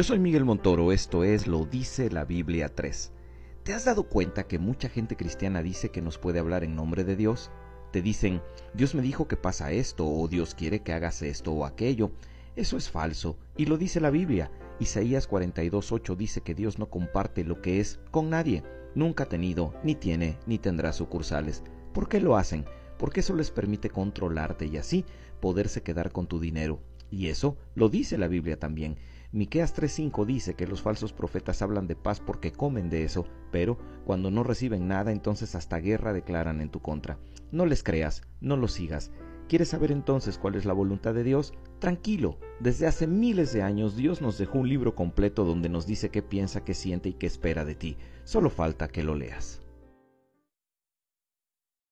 Yo soy Miguel Montoro, esto es Lo Dice la Biblia 3. ¿Te has dado cuenta que mucha gente cristiana dice que nos puede hablar en nombre de Dios? Te dicen, Dios me dijo que pasa esto, o Dios quiere que hagas esto o aquello. Eso es falso, y lo dice la Biblia. Isaías 42:8 dice que Dios no comparte lo que es con nadie. Nunca ha tenido, ni tiene, ni tendrá sucursales. ¿Por qué lo hacen? Porque eso les permite controlarte y así poderse quedar con tu dinero. Y eso lo dice la Biblia también. Miqueas 3:5 dice que los falsos profetas hablan de paz porque comen de eso, pero cuando no reciben nada, entonces hasta guerra declaran en tu contra. No les creas, no los sigas. ¿Quieres saber entonces cuál es la voluntad de Dios? Tranquilo, desde hace miles de años Dios nos dejó un libro completo donde nos dice qué piensa, qué siente y qué espera de ti. Solo falta que lo leas.